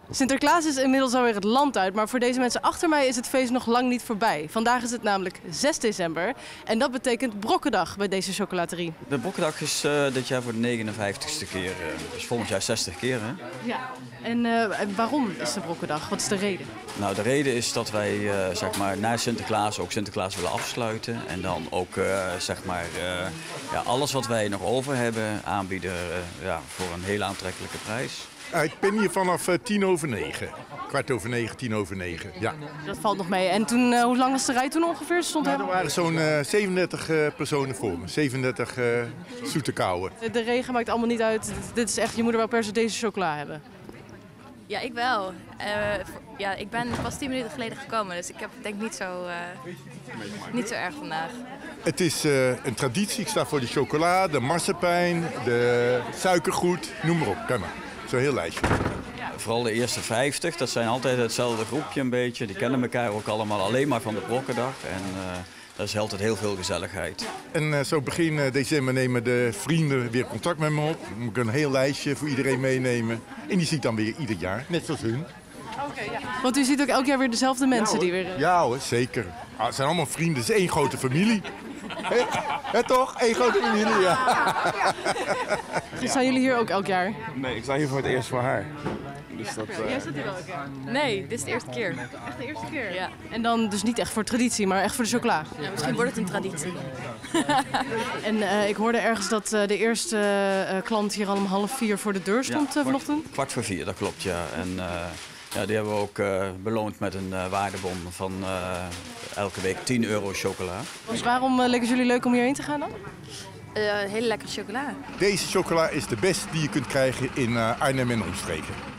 Sinterklaas is inmiddels alweer het land uit, maar voor deze mensen achter mij is het feest nog lang niet voorbij. Vandaag is het namelijk 6 december en dat betekent Brokkendag bij deze chocolaterie. De Brokkendag is dit jaar voor de 59ste keer, dus volgend jaar 60 keer. Hè? Ja, en waarom is de Brokkendag? Wat is de reden? Nou, de reden is dat wij zeg maar, na Sinterklaas ook Sinterklaas willen afsluiten. En dan ook zeg maar, ja, alles wat wij nog over hebben aanbieden ja, voor een heel aantrekkelijke prijs. Ik ben hier vanaf 9:10. 9:15, ja. Dat valt nog mee. En toen, hoe lang was de rij toen ongeveer? Er waren zo'n 37 personen voor me. 37 zoete kouwen. De regen maakt allemaal niet uit. Dit is echt, je moet er wel per se deze chocola hebben. Ja, ik wel. Ja, ik ben pas 10 minuten geleden gekomen, dus ik heb denk niet zo erg vandaag. Het is een traditie. Ik sta voor de chocola, de marsepein, de suikergoed, noem maar op. Kijk maar. Zo'n heel lijstje. Vooral de eerste 50, dat zijn altijd hetzelfde groepje een beetje. Die kennen elkaar ook allemaal alleen maar van de Brokkendag. En dat is altijd heel veel gezelligheid. En zo begin december nemen de vrienden weer contact met me op. Dan moet ik een heel lijstje voor iedereen meenemen. En die zie ik dan weer ieder jaar, net zoals hun. Okay, ja. Want u ziet ook elk jaar weer dezelfde mensen die weer... Ja hoor, zeker. Het zijn allemaal vrienden, het is één grote familie. Hè toch? Eén grote familie, ja. Zijn jullie hier ook elk jaar? Nee, ik sta hier voor het eerst voor haar. Dus dat, Jij staat hier wel elk jaar? Nee, dit is de eerste keer. Echt de eerste keer? Ja. En dan dus niet echt voor traditie, maar echt voor de chocola? Ja, misschien wordt het een traditie. En ik hoorde ergens dat de eerste klant hier al om 3:30 voor de deur stond vanochtend? 3:15, dat klopt, ja. En ja, die hebben we ook beloond met een waardebon van elke week 10 euro chocola. Dus waarom leek het jullie leuk om hierheen te gaan dan? Hele lekkere chocola. Deze chocola is de beste die je kunt krijgen in Arnhem en omstreken.